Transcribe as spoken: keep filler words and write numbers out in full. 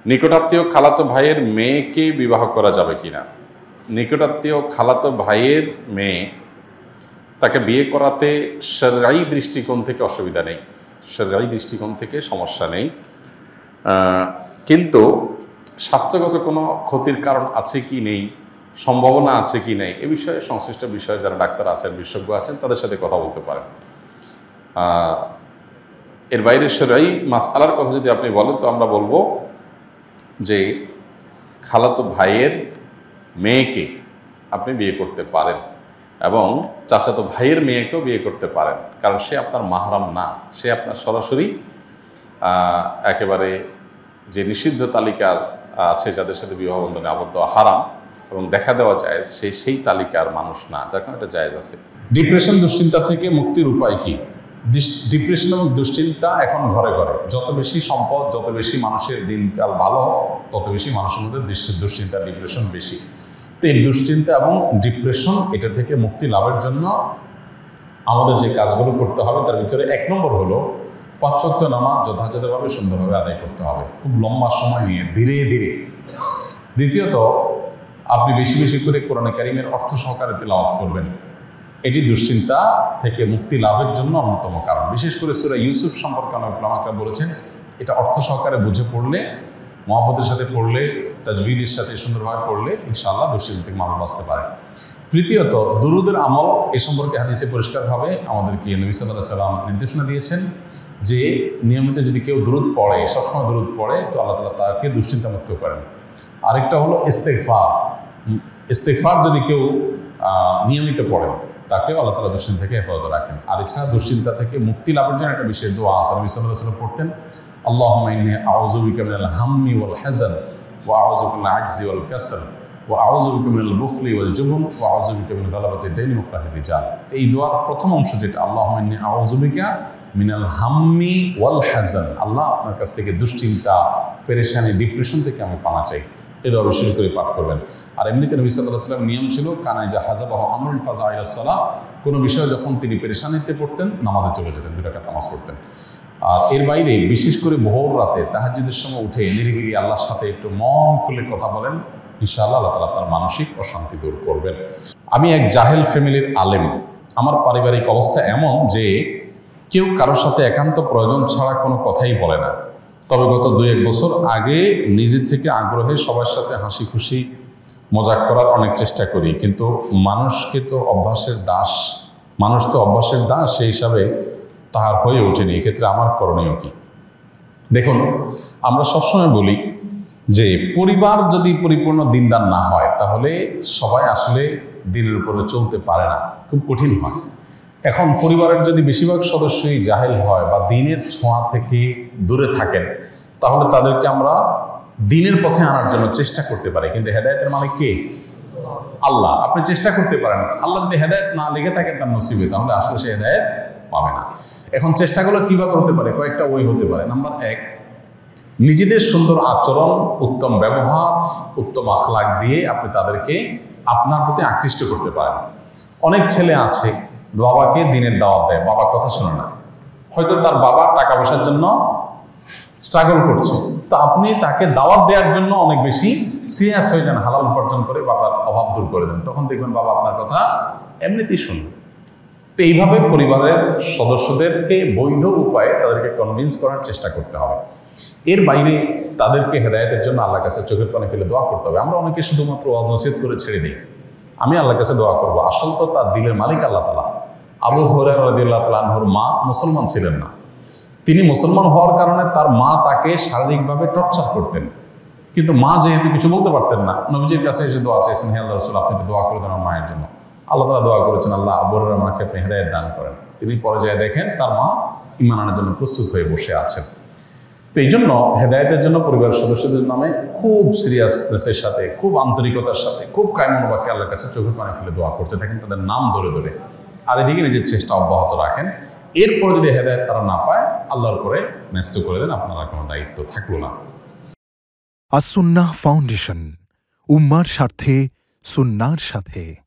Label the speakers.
Speaker 1: নিকটাত্মীয় খালাতো ভাইয়ের মেয়েকে বিবাহ করা যাবে কিনা? নিকটাত্মীয় খালাতো ভাইয়ের মেয়ে, তাকে বিয়ে করাতে শরঈ দৃষ্টিকোণ থেকে অসুবিধা নেই, শরঈ দৃষ্টিকোণ থেকে সমস্যা নেই, কিন্তু স্বাস্থ্যগত কোনো ক্ষতির কারণ আছে কি নেই, সম্ভাবনা আছে কি নেই, এ বিষয়ে সংশ্লিষ্ট বিষয়ে যারা ডাক্তার আছেন, বিশেষজ্ঞ আছেন, তাদের সাথে কথা বলতে পারেন। এর বাইরে শরঈ মাসআলার কথা যদি আপনি বলেন, তো আমরা বলবো যে খালাতো ভাইয়ের মেয়েকে আপনি বিয়ে করতে পারেন এবং চাচাতো ভাইয়ের মেয়েকেও বিয়ে করতে পারেন, কারণ সে আপনার মাহরাম না, সে আপনার সরাসরি একেবারে যে নিষিদ্ধ তালিকার আছে যাদের সাথে বিবাহ বন্ধনে আবদ্ধ হারাম এবং দেখা দেওয়া জায়েজ, সে সেই তালিকার মানুষ না, যার কারণে এটা জায়েজ আছে। ডিপ্রেশন, দুশ্চিন্তা থেকে মুক্তির উপায় কি? ডিপ্রেশন এবং দুশ্চিন্তা এখন ঘরে ঘরে, যত বেশি সম্পদ, যত বেশি মানুষের দিনকাল ভালো, তত বেশি মানুষের মধ্যে দুশ্চিন্তা, ডিপ্রেশন বেশি। তো এই দুশ্চিন্তা এবং ডিপ্রেশন, এটা থেকে মুক্তি লাভের জন্য আমাদের যে কাজগুলো করতে হবে তার ভিতরে এক নম্বর হলো পাঁচ ওয়াক্ত নামাজ যথাযথভাবে সুন্দরভাবে আদায় করতে হবে, খুব লম্বা সময় নিয়ে, ধীরে ধীরে। দ্বিতীয়ত, আপনি বেশি বেশি করে কোরআনে কারিমের অর্থ সহকারে তিলাওয়াত করবেন, এটি দুশ্চিন্তা থেকে মুক্তি লাভের জন্য অন্যতম কারণ। বিশেষ করে সূরা ইউসুফ সম্পর্কে অনেক উলামারা বলেছেন, এটা অর্থ সহকারে বুঝে পড়লে, মহব্বতের সাথে পড়লে, তাজবিদের সাথে সুন্দরভাবে পড়লে ইনশাআল্লাহ দুশ্চিন্তা থেকে মানুষ বাঁচতে পারে। তৃতীয়ত, দুরুদের আমল, এ সম্পর্কে হাদিসে পরিষ্কারভাবে আমাদেরকে নবী সাল্লাল্লাহু আলাইহি ওয়াসাল্লাম নির্দেশনা দিয়েছেন যে নিয়মিত যদি কেউ দুরুদ পড়ে, সবসময় দুরুদ পড়ে, তো আল্লাহ তাআলা তাকে দুশ্চিন্তা মুক্ত করেন। আরেকটা হলো ইস্তেগফার, ইস্তেগফার যদি কেউ নিয়মিত পড়েন, তাকেও আল্লাহ তাআলা দুশ্চিন্তা থেকে হেফাজত রাখেন। আর এছাড়া দুশ্চিন্তা থেকে মুক্তি লাভের জন্য একটা বিশেষ দোয়া আছে, নবী সাল্লাল্লাহু আলাইহি ওয়াসাল্লাম পড়তেন, আল্লাহুম্মা ইন্নী আউযু বিকা মিনাল হাম্মি ওয়াল হাযান ওয়া আউযু বিকা মিনাল আজজি ওয়াল কাসল ওয়া আউযু বিকা মিনাল বুখলি ওয়াল জুবন ওয়া আউযু বিকা মিন গালাবাতি দাইনি ওয়া কাহরি রিজাল। এই দোয়ার প্রথম অংশ যেটা, আল্লাহুম্মা ইন্নী আউযু বিকা মিনাল হাম্মি ওয়াল হাযান, আল্লাহ আপনার কাছ থেকে দুশ্চিন্তা, পেরেশানি, ডিপ্রেশন থেকে আমি পানা চাই, এটা বিশেষ করে পাঠ করবেন। আর এমনিতে নবী সাল্লাল্লাহু আলাইহি ওয়াসাল্লাম নিয়ম ছিল, কানাইজা হাযাবাহু আমরুন ফাযা ইলা সালাহ, কোনো বিষয়ে যখন তিনি পেরেশানিতে পড়তেন, নামাজে চলে যেতেন, দুই রাকাত নামাজ পড়তেন। আর এর বাইরে বিশেষ করে ভোর রাতে তাহাজ্জুদের সময় উঠে নিরিবিলি আল্লাহর সাথে একটু মন খুলে কথা বলেন, ইনশাআল্লাহ আল্লাহ তাআলা আপনার মানসিক অশান্তি দূর করবেন। আমি এক জাহেল ফ্যামিলির আলেম, আমার পারিবারিক অবস্থা এমন যে কেউ কারোর সাথে একান্ত প্রয়োজন ছাড়া কোনো কথাই বলে না। তবে গত দুই এক বছর আগে নিজে থেকে আগ্রহে সবার সাথে হাসি খুশি মজাক করার অনেক চেষ্টা করি, কিন্তু মানুষকে তো অভ্যাসের দাস, মানুষ তো অভ্যাসের দাস, সেই হিসাবে তাহার হয়ে ওঠেনি। এক্ষেত্রে আমার করণীয় কি? দেখুন, আমরা সবসময় বলি যে পরিবার যদি পরিপূর্ণ দিনদার না হয়, তাহলে সবাই আসলে দিনের উপরে চলতে পারে না, খুব কঠিন হয়। এখন পরিবারের যদি বেশিরভাগ সদস্যই জাহেল হয় বা দিনের ছোঁয়া থেকে দূরে থাকেন, তাহলে তাদেরকে আমরা দিনের পথে আনার জন্য চেষ্টা করতে পারি, কিন্তু হেদায়েতের মালিক কে? আল্লাহ। আপনি চেষ্টা করতে পারেন, আল্লাহ যদি হেদায়েত না লিখে থাকেন তার নসিবে, তাহলে আসলে সে হেদায়েত পাবে না। এখন চেষ্টাগুলো কিভাবে হতে পারে? কয়েকটা ওয়ে হতে পারে। নাম্বার এক, নিজেদের সুন্দর আচরণ, উত্তম ব্যবহার, উত্তম আখলাক দিয়ে আপনি তাদেরকে আপনার প্রতি আকৃষ্ট করতে পারেন। অনেক ছেলে আছে বাবাকে দিনের দাওয়াত দেয়, বাবার কথা শোনে না, হয়তো তার বাবা টাকা পয়সার জন্য স্ট্রাগল করছে, তো আপনি তাকে দাওয়াত দেওয়ার জন্য অনেক বেশি সিরিয়াস হয়ে যান, হালাল উপার্জন করে বাবার অভাব দূর করে দেন, তখন দেখবেন বাবা আপনার কথা এমনিতেই শুনবে। তো এইভাবে পরিবারের সদস্যদেরকে বৈধ উপায়ে তাদেরকে কনভিন্স করার চেষ্টা করতে হবে। এর বাইরে তাদেরকে হেদায়েতের জন্য আল্লাহর কাছে চোখের পানি ফেলে দোয়া করতে হবে। আমরা অনেকে শুধুমাত্র ওয়াজ নসিহত করে ছেড়ে দিই, আমি আল্লাহর কাছে দোয়া করবো, আসল তো তার দিলের মালিক আল্লাহ তাআলা। আবু হুরায়রা রাদিয়াল্লাহু তাআলা আনহুর মা মুসলমান ছিলেন না, তিনি মুসলমান হওয়ার কারণে তার মা তাকে শারীরিকভাবে টর্চার করতেন, কিন্তু মা যেহেতু কিছু বলতে পারতেন না, নবীজির কাছে এসে দোয়া চাইছেন, হে আল্লাহ রাসূল, আপনি তো দোয়া করে দেন আমার মায়ের জন্য। আল্লাহ তাআলা দোয়া করেছেন, আল্লাহ আবু হুরায়রার মাকে আপনি হেদায়েত দান করেন। তিনি পর্যায়ে দেখেন তার মা ঈমান আনার জন্য প্রস্তুত হয়ে বসে আছেন। তো এই জন্য হেদায়েতের জন্য পরিবারের সদস্যদের নামে খুব সিরিয়াসনেসের সাথে, খুব আন্তরিকতার সাথে, খুব কায়মন বাক্যে আল্লাহর কাছে চোখের পানি ফেলে দোয়া করতে থাকেন, তাদের নাম ধরে ধরে, আর এদিকে নিজের চেষ্টা অব্যাহত রাখেন। এরপর যদি হেদায়েত তারা না পায়, আল্লাহর করে ন্যস্ত করে দেন, আপনার কোনো দায়িত্ব থাকলো না।
Speaker 2: আস সুন্নাহ ফাউন্ডেশন, উম্মার স্বার্থে সুন্নাহর সাথে।